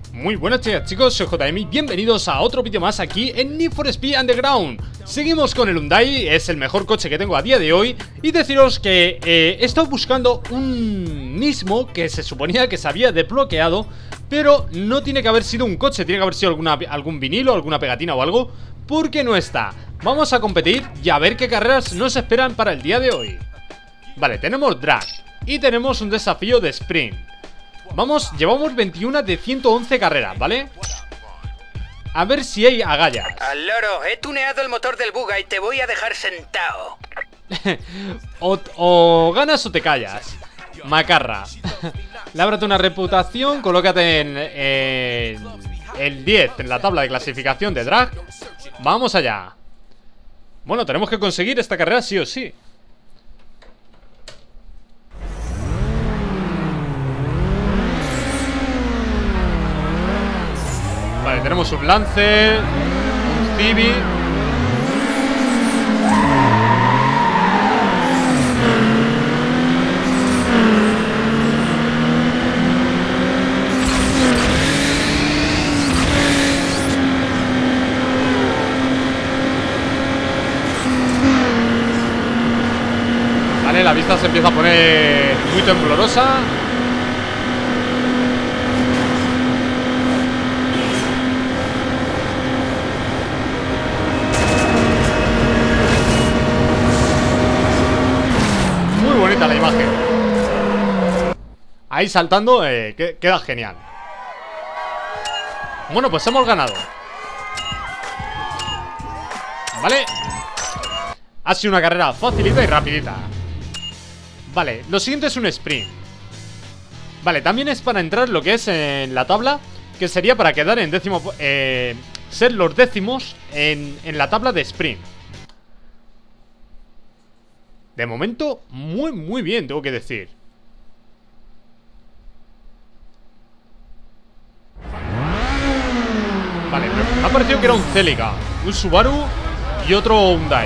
Muy buenas chicos, soy JM y bienvenidos a otro vídeo más aquí en Need for Speed Underground. Seguimos con el Hyundai, es el mejor coche que tengo a día de hoy. Y deciros que he estado buscando un Nismo que se suponía que se había desbloqueado, pero no tiene que haber sido un coche, tiene que haber sido algún vinilo, alguna pegatina o algo, porque no está. Vamos a competir y a ver qué carreras nos esperan para el día de hoy. Vale, tenemos drag y tenemos un desafío de sprint. Vamos, llevamos 21 de 111 carreras, ¿vale? A ver si hay agallas. Al loro, he tuneado el motor del Buga y te voy a dejar sentado. o ganas o te callas. Macarra. Lábrate una reputación, colócate en el 10 en la tabla de clasificación de drag. Vamos allá. Bueno, tenemos que conseguir esta carrera sí o sí. Vale, tenemos un Lancer, un Civic. Vale, la vista se empieza a poner muy temblorosa. La imagen ahí saltando, queda genial. Bueno, pues hemos ganado. Vale, ha sido una carrera facilita y rapidita. Vale, lo siguiente es un sprint. Vale, también es para entrar lo que es en la tabla, que sería para quedar en décimo, ser los décimos en la tabla de sprint. De momento, muy bien, tengo que decir. Vale, me ha parecido que era un Celica, un Subaru y otro Hyundai.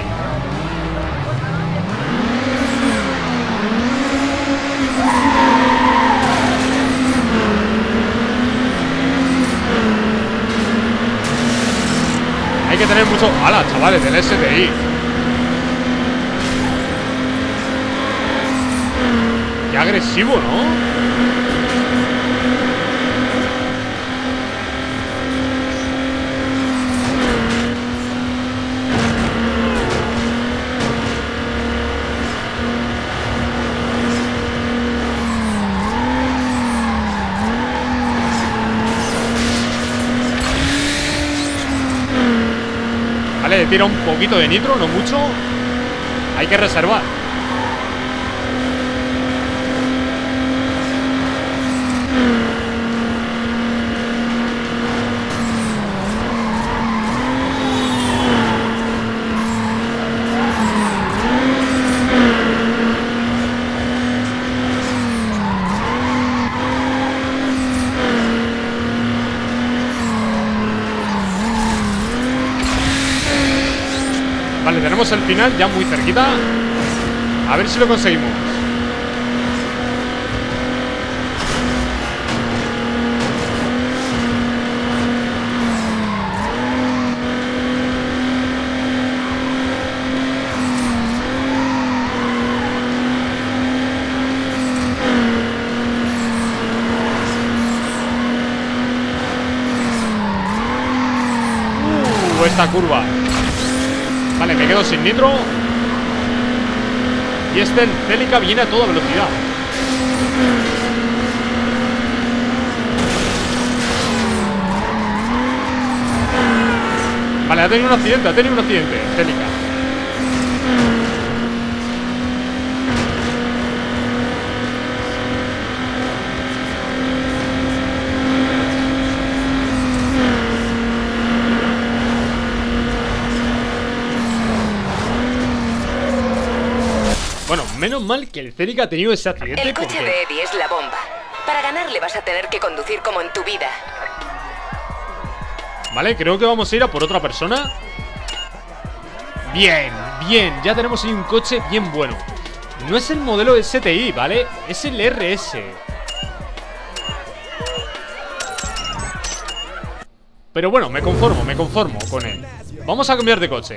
Hay que tener mucho... ¡Hala, chavales! Del STI. Qué agresivo, ¿no? Vale, tira un poquito de nitro, no mucho. Hay que reservar. Vale, tenemos el final ya muy cerquita. A ver si lo conseguimos. Esta curva. Vale, me quedo sin nitro. Y el Celica viene a toda velocidad. Vale, ha tenido un accidente, Celica. Bueno, menos mal que el Celica ha tenido ese accidente. El coche de Eddie es la bomba. Para ganarle vas a tener que conducir como en tu vida. Vale, creo que vamos a ir a por otra persona. Bien, ya tenemos ahí un coche bien bueno. No es el modelo STI, ¿vale? Es el RS. Pero bueno, me conformo con él. Vamos a cambiar de coche.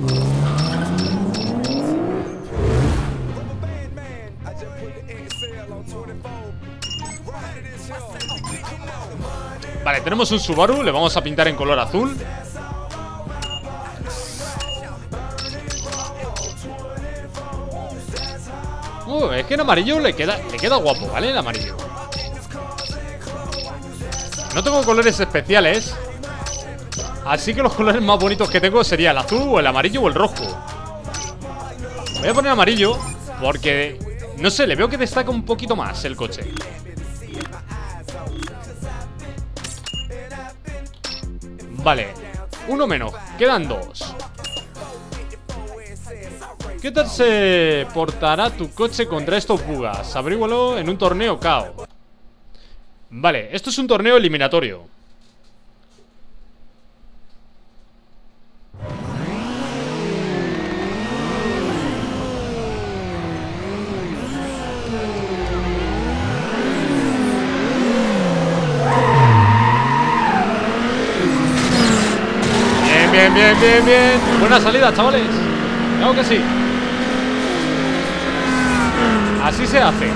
Vale, tenemos un Subaru. Le vamos a pintar en color azul. Es que en amarillo le queda guapo, ¿vale? El amarillo. No tengo colores especiales, así que los colores más bonitos que tengo sería el azul o el amarillo o el rojo. Voy a poner amarillo porque, no sé, le veo que destaca un poquito más el coche. Vale, uno menos, quedan dos. ¿Qué tal se portará tu coche contra estos bugas? Averígualo en un torneo KO. Vale, esto es un torneo eliminatorio. Bien. Buena salida, chavales. Claro que sí. Así se hace.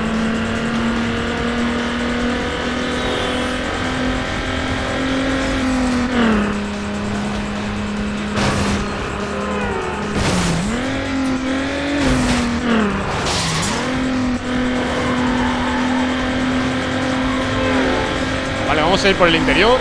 Vale, vamos a ir por el interior.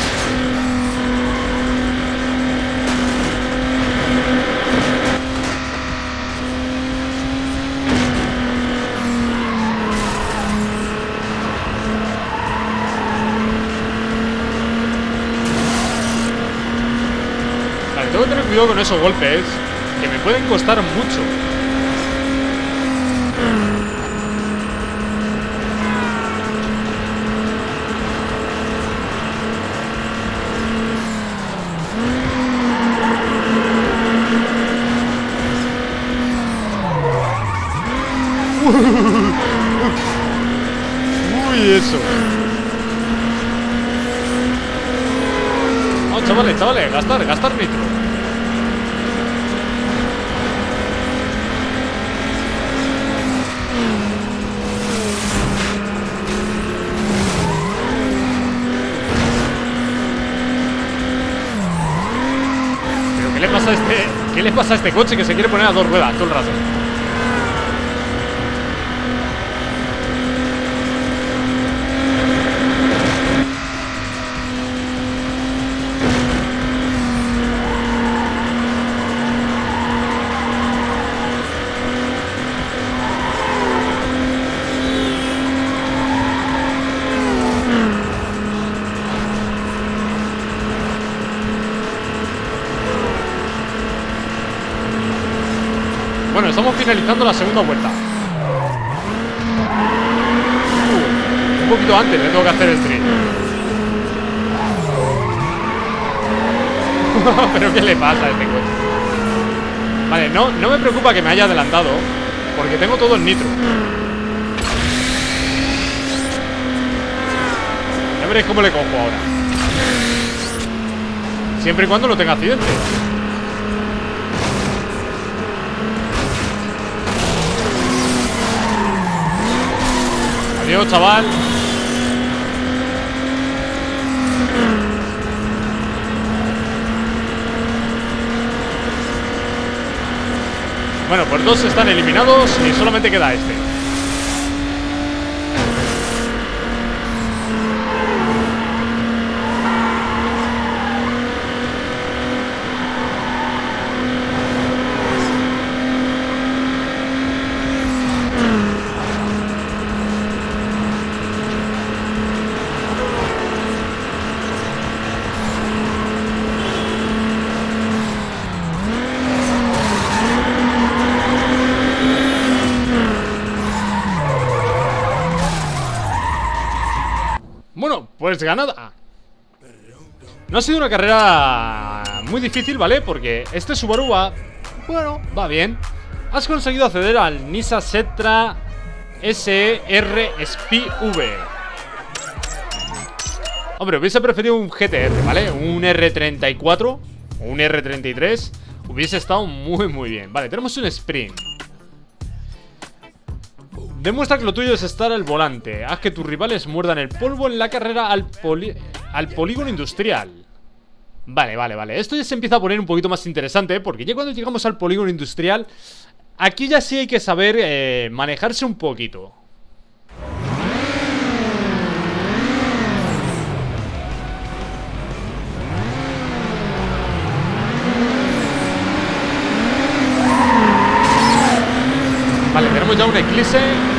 Tengo que tener cuidado con esos golpes, que me pueden costar mucho. Uy, eso. No, chavales, gastar nitro. ¿Qué le pasa a este coche que se quiere poner a dos ruedas todo el rato? Bueno, estamos finalizando la segunda vuelta. Un poquito antes le tengo que hacer el street. ¿Pero qué le pasa a este coche? Vale, no me preocupa que me haya adelantado, porque tengo todo el nitro. Ya veréis cómo le cojo ahora. Siempre y cuando no tenga accidente. Adiós, chaval. Bueno, pues dos están eliminados y solamente queda este. Bueno, pues ganada. No ha sido una carrera muy difícil, ¿vale? Porque este Subaru va... Bueno, va bien. Has conseguido acceder al Nissan Sentra SR SPV. Hombre, hubiese preferido un GTR, ¿vale? Un R34 o un R33 hubiese estado muy bien. Vale, tenemos un sprint. Demuestra que lo tuyo es estar al volante. Haz que tus rivales muerdan el polvo en la carrera al polígono industrial. Vale. Esto ya se empieza a poner un poquito más interesante, porque ya cuando llegamos al polígono industrial, aquí ya sí hay que saber manejarse un poquito. Vale, tenemos ya un Eclipse.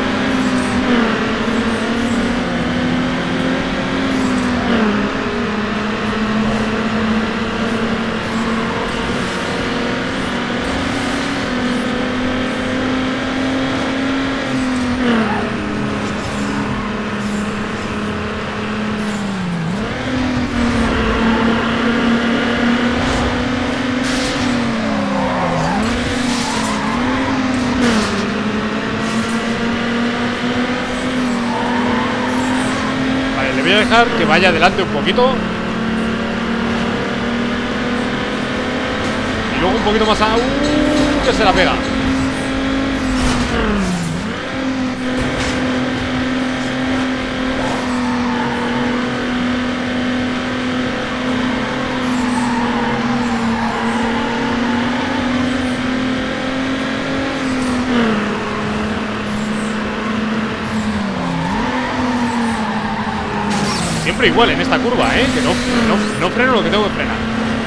Voy a dejar que vaya adelante un poquito. Y luego un poquito más a... que se la pega. Siempre igual en esta curva, que no freno lo que tengo que frenar.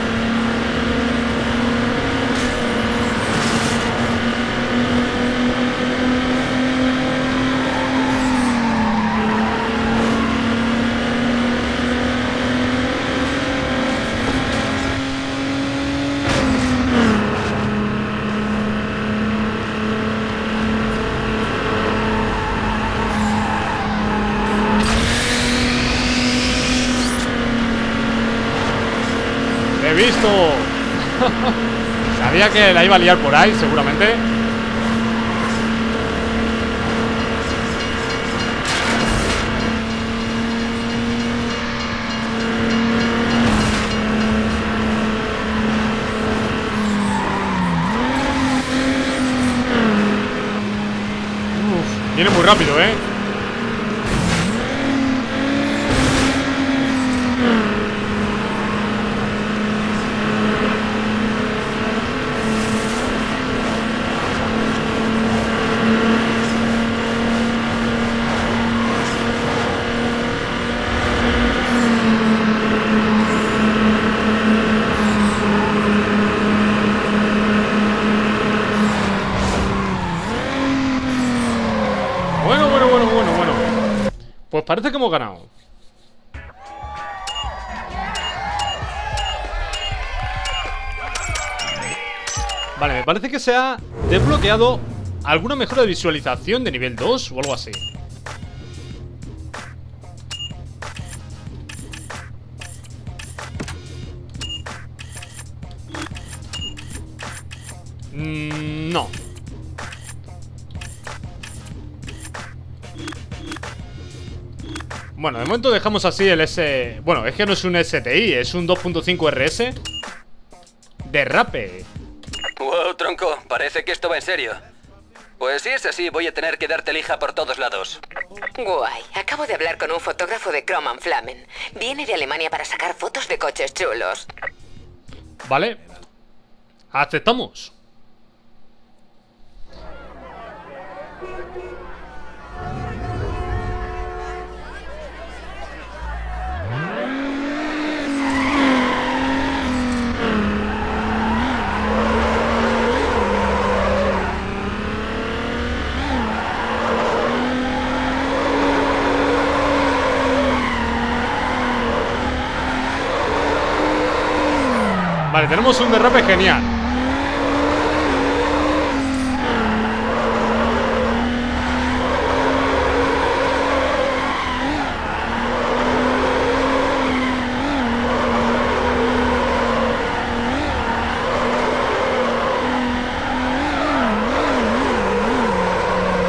Visto. Sabía que la iba a liar por ahí, seguramente. Viene muy rápido, Bueno. Pues parece que hemos ganado. Vale, me parece que se ha desbloqueado alguna mejora de visualización de nivel 2 o algo así. No. Bueno, de momento dejamos así el S... Bueno, es que no es un STI, es un 2.5 RS. Derrape. Wow, tronco, parece que esto va en serio. Pues si es así, voy a tener que darte lija por todos lados. Guay, acabo de hablar con un fotógrafo de Chrome and Flamen. Viene de Alemania para sacar fotos de coches chulos. Vale. Aceptamos. Vale, tenemos un derrape genial.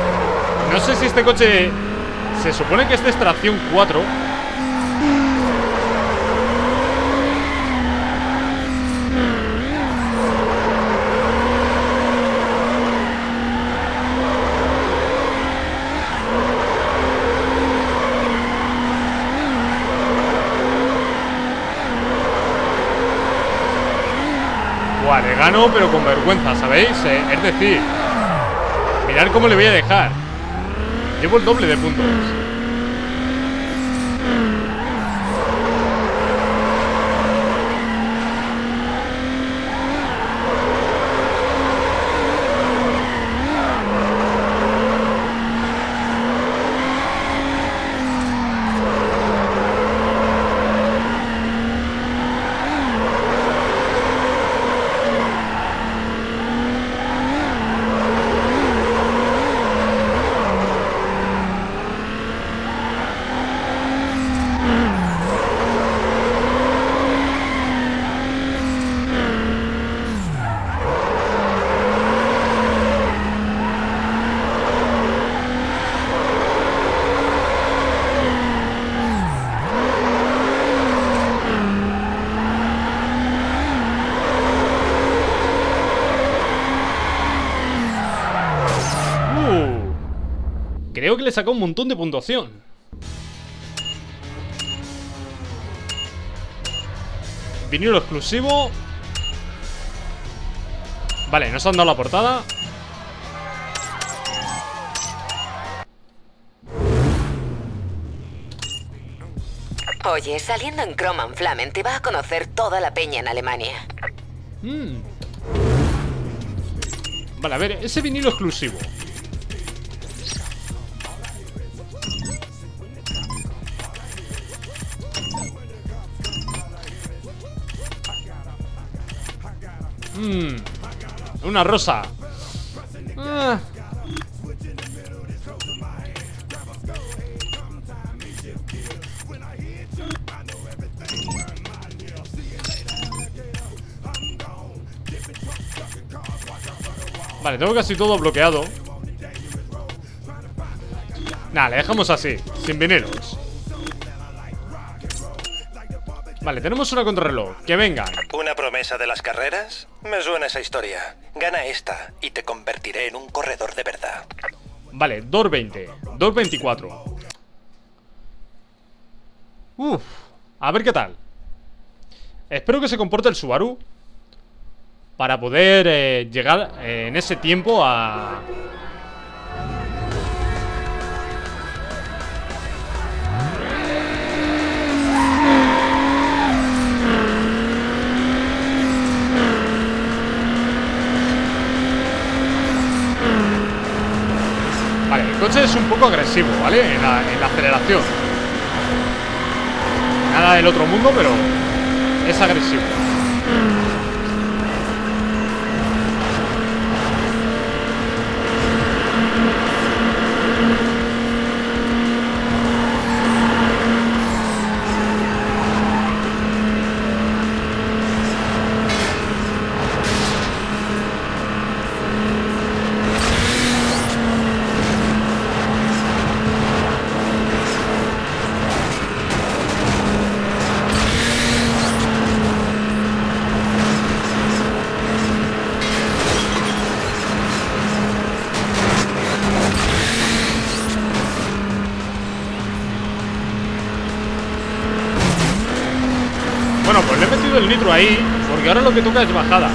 No sé si este coche... Se supone que este es tracción 4. Buah, le gano pero con vergüenza, ¿sabéis? Es decir, mirad cómo le voy a dejar. Llevo el doble de puntos. Creo que le saca un montón de puntuación. Vinilo exclusivo. Vale, nos han dado la portada. Oye, saliendo en Chrome and Flamen te va a conocer toda la peña en Alemania. Vale, a ver, ese vinilo exclusivo. Una rosa. Vale, tengo casi todo bloqueado. Nada, le dejamos así, sin vinilos. Vale, tenemos una contrarreloj. Que vengan. ¿Una promesa de las carreras? Me suena esa historia. Gana esta y te convertiré en un corredor de verdad. Vale, 2.20, 2.24. Uf, a ver qué tal. Espero que se comporte el Subaru para poder llegar en ese tiempo a... Vale, el coche es un poco agresivo, ¿vale? En la aceleración. Nada del otro mundo, pero es agresivo. Bueno, pues le he metido el nitro ahí, porque ahora lo que toca es bajada.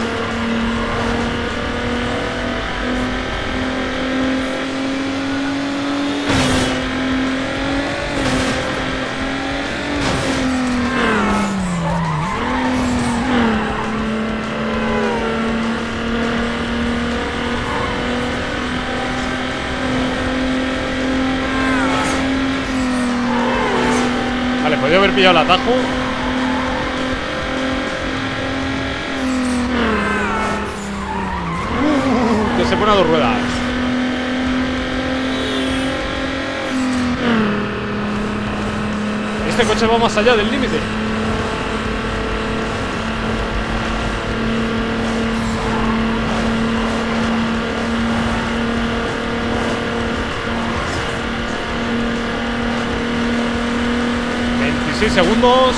Vale, podría haber pillado el atajo. Que se pone a dos ruedas. Este coche va más allá del límite. Segundos.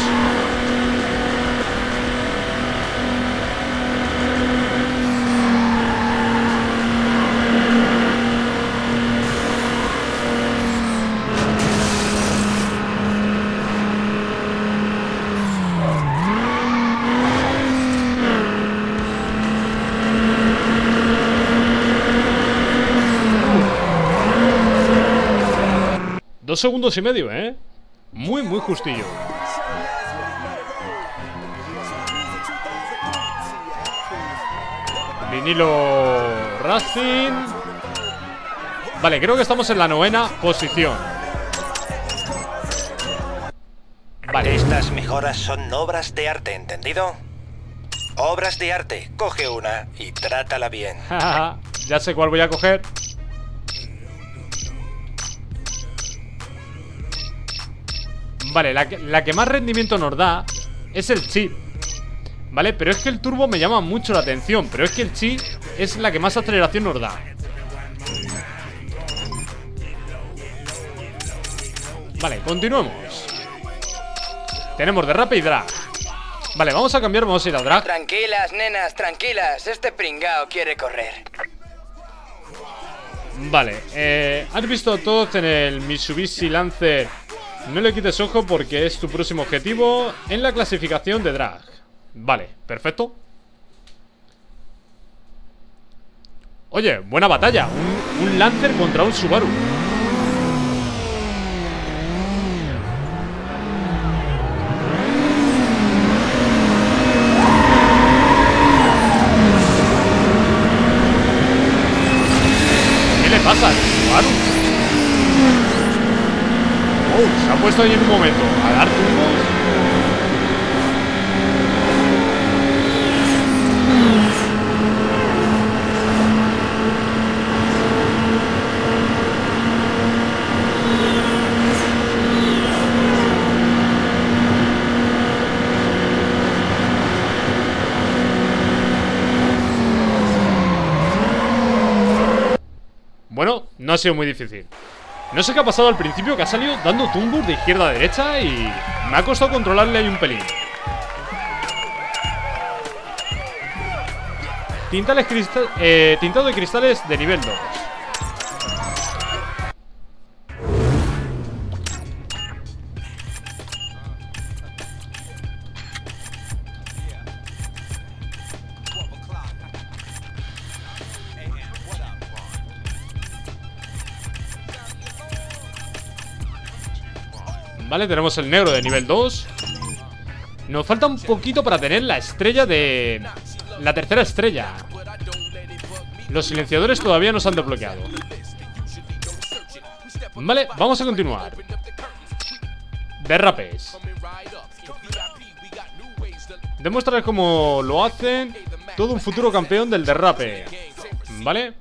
2 segundos y medio, muy, muy justillo. Vinilo Racing. Vale, creo que estamos en la 9ª posición. Vale. Estas mejoras son obras de arte, ¿entendido? Obras de arte. Coge una y trátala bien. Ya sé cuál voy a coger. Vale, la que más rendimiento nos da es el chip. Vale, pero es que el turbo me llama mucho la atención. Pero es que el chip es la que más aceleración nos da. Vale, continuemos. Tenemos derrape y drag. Vale, vamos a cambiar, vamos a ir a drag. Tranquilas, nenas, tranquilas. Este pringao quiere correr. Vale, has visto todos en el Mitsubishi Lancer. No le quites ojo porque es tu próximo objetivo en la clasificación de drag. Vale, perfecto. Oye, buena batalla. Un Lancer contra un Subaru. ¿Qué le pasa al Subaru? Oh, se ha puesto ahí en un momento a dar tumbos. Bueno, no ha sido muy difícil. No sé qué ha pasado al principio, que ha salido dando tumbos de izquierda a derecha y me ha costado controlarle ahí un pelín. Tintado de cristales de nivel 2. Vale, tenemos el negro de nivel 2. Nos falta un poquito para tener la estrella de... la tercera estrella. Los silenciadores todavía no se han desbloqueado. Vale, vamos a continuar. Derrapes. Demuestra cómo lo hacen todo un futuro campeón del derrape. Vale.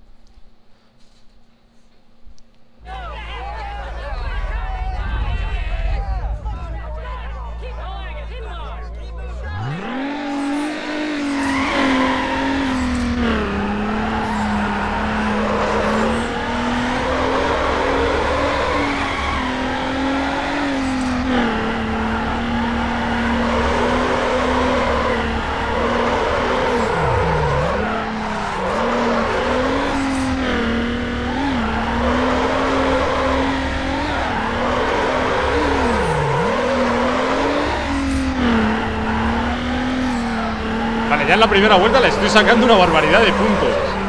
Vale, ya en la primera vuelta le estoy sacando una barbaridad de puntos.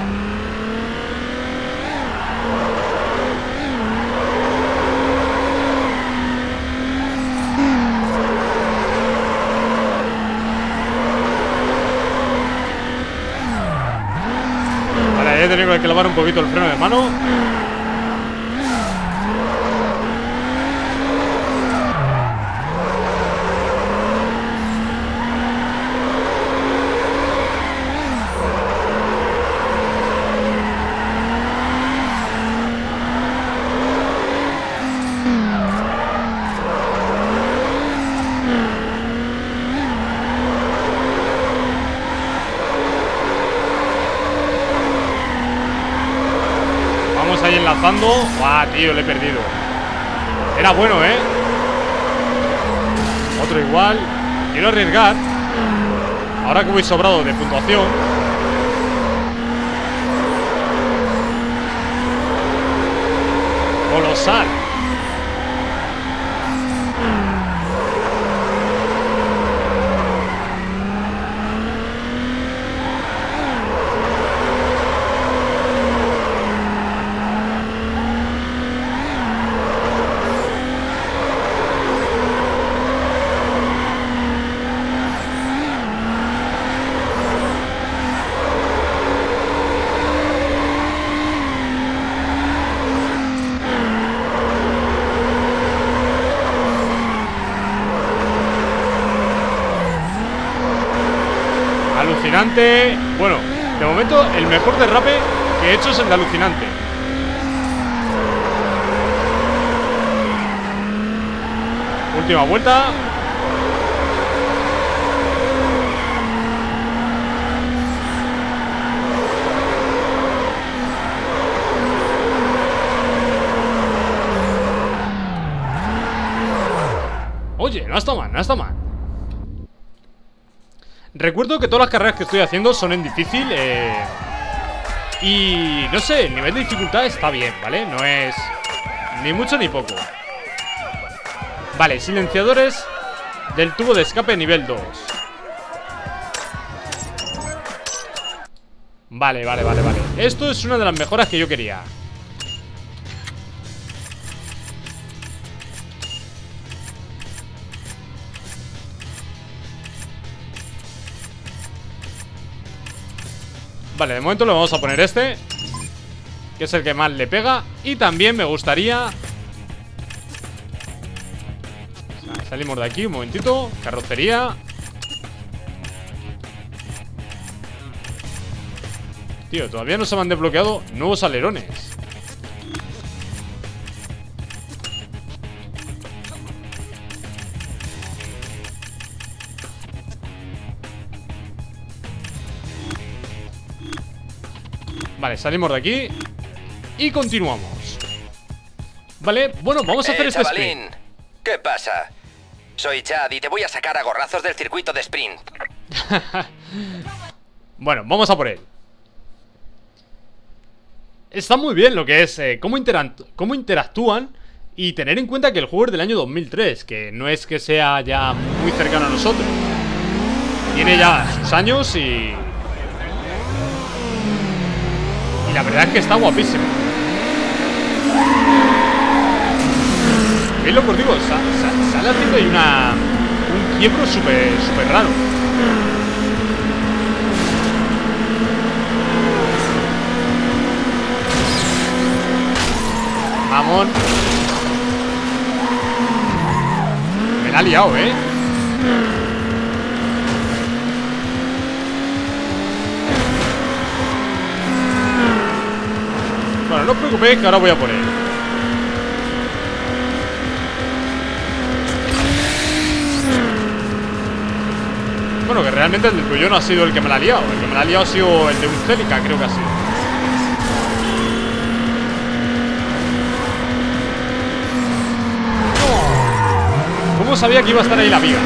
Vale, he tenido que clavar un poquito el freno de mano. Ahí enlazando. ¡Buah, tío! Le he perdido. Era bueno, ¿eh? Otro igual. Quiero arriesgar. Ahora que voy sobrado de puntuación. Colosal. alucinante. Bueno, de momento el mejor derrape que he hecho es el de alucinante. Última vuelta. Oye, no está mal, no está mal. Recuerdo que todas las carreras que estoy haciendo son en difícil. Y no sé, el nivel de dificultad está bien, ¿vale? No es ni mucho ni poco. Vale, silenciadores del tubo de escape nivel 2. Vale, vale, vale, vale. Esto es una de las mejoras que yo quería. Vale, de momento le vamos a poner este, que es el que más le pega. Y también me gustaría... Salimos de aquí un momentito. Carrocería. Tío, todavía no se me han desbloqueado nuevos alerones. Vale, salimos de aquí y continuamos. Vale, bueno, vamos a hacer este chavalín, sprint. ¿Qué pasa? Soy Chad y te voy a sacar a gorrazos del circuito de sprint. Bueno, vamos a por él. Está muy bien lo que es cómo interactúan. Y tener en cuenta que el juego es del año 2003, que no es que sea ya muy cercano a nosotros. Tiene ya sus años y la verdad es que está guapísimo. ¿Veis lo que os digo? Sale haciendo ahí un quiebro súper raro. Mamón. Me la ha liado, ¿eh? Bueno, no os preocupéis que ahora voy a por él. Bueno, que realmente el del tuyo no ha sido el que me la ha liado. El que me la ha liado ha sido el de un Celica, creo que ha sido. ¿Cómo sabía que iba a estar ahí la viga?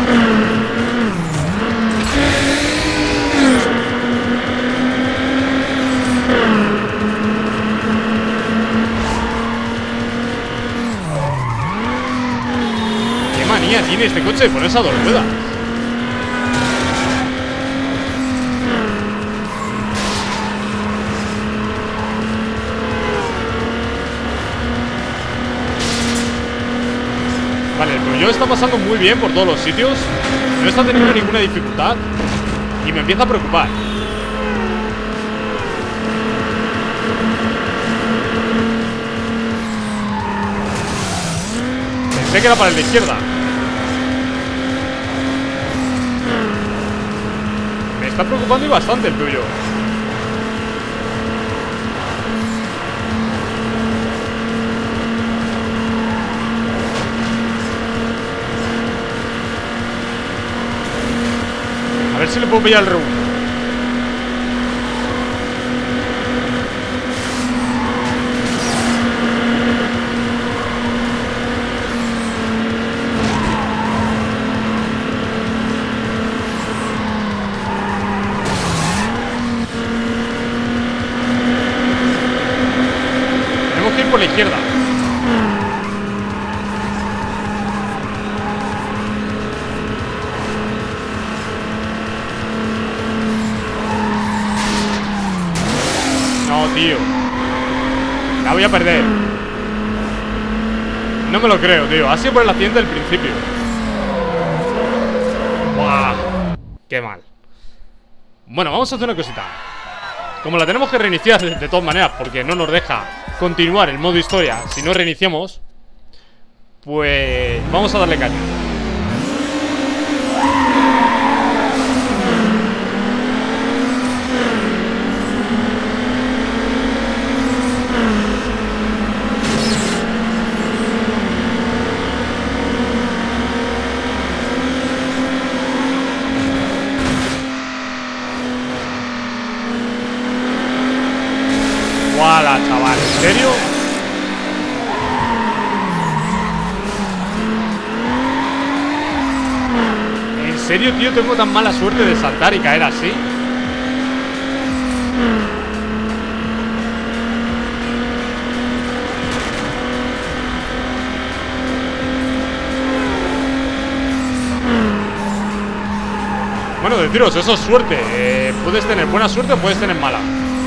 Qué manía tiene este coche de ponerse a dos ruedas. Vale, el Peugeot está pasando muy bien por todos los sitios. No está teniendo ninguna dificultad y me empieza a preocupar. Pensé que era para el de izquierda. Me está preocupando y bastante el Peugeot. A ver si le puedo pillar el R1. Tenemos que ir por la izquierda. Tío, la voy a perder. No me lo creo, tío. Ha sido por el accidente del principio. ¡Buah! Qué mal. Bueno, vamos a hacer una cosita. Como la tenemos que reiniciar de todas maneras, porque no nos deja continuar el modo historia si no reiniciamos, pues vamos a darle caña. serio? ¿En serio, tío? Tengo tan mala suerte de saltar y caer así. Bueno, deciros, eso es suerte. Puedes tener buena suerte o puedes tener mala.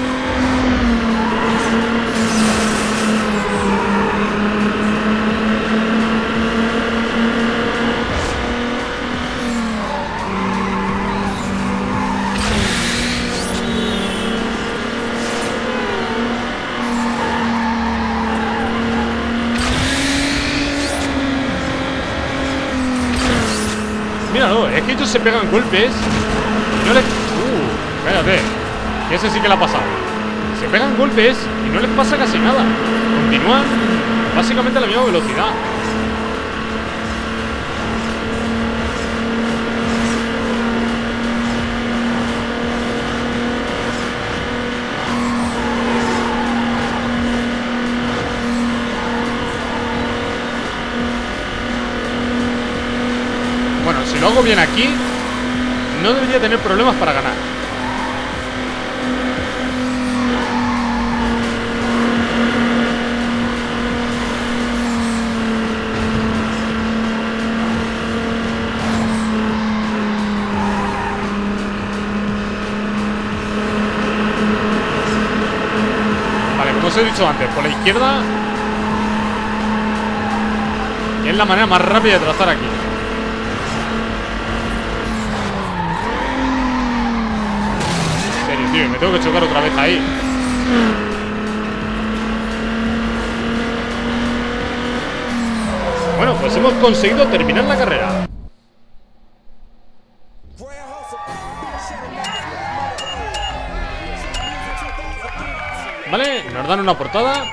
Míralo, es que ellos se pegan golpes y no les... cállate, que ese sí que le ha pasado. Se pegan golpes y no les pasa casi nada. Continúan básicamente a la misma velocidad. Bueno, si lo hago bien aquí, no debería tener problemas para ganar. Vale, como os he dicho antes, por la izquierda es la manera más rápida de trazar aquí. Tío, me tengo que chocar otra vez ahí. Bueno, pues hemos conseguido terminar la carrera. Vale, nos dan una portada.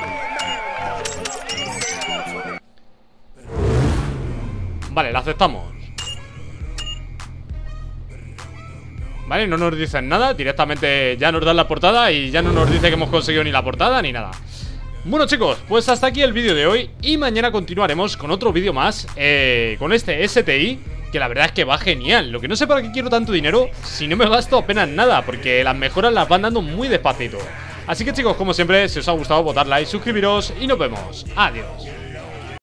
Vale, la aceptamos. Vale, no nos dicen nada, directamente ya nos dan la portada y ya no nos dice que hemos conseguido ni la portada ni nada. Bueno chicos, pues hasta aquí el vídeo de hoy y mañana continuaremos con otro vídeo más, con este STI, que la verdad es que va genial. Lo que no sé para qué quiero tanto dinero si no me gasto apenas nada, porque las mejoras las van dando muy despacito. Así que chicos, como siempre, si os ha gustado, votad like, suscribiros y nos vemos. Adiós.